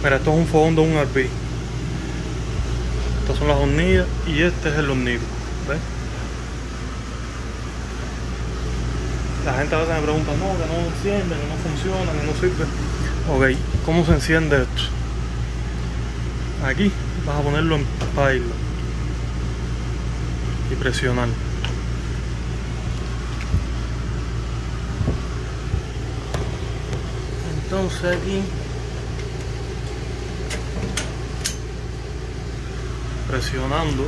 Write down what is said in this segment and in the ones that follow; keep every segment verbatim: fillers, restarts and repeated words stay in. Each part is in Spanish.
Mira, esto es un fogón de un R V. Estas son las hornillas y este es el hornillo. ¿Ves? La gente a veces me pregunta, no, que no enciende, que no funciona, que no sirve. Ok, ¿cómo se enciende esto? Aquí vas a ponerlo en pilot y presionar. Entonces aquí presionando,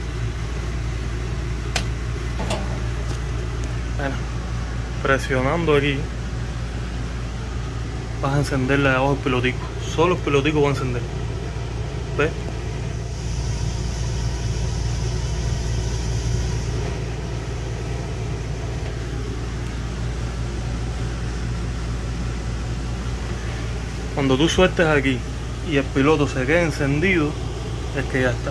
bueno, presionando aquí vas a encenderle de abajo el pilotico. Solo el pilotico va a encender. ¿Ves? Cuando tú sueltes aquí y el piloto se quede encendido, es que ya está.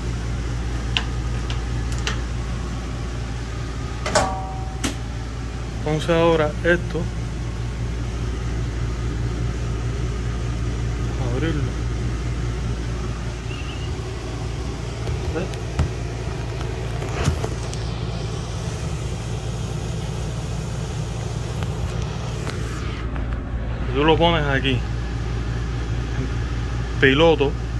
Entonces ahora esto, abrirlo. ¿Ves? Y tú lo pones aquí, piloto,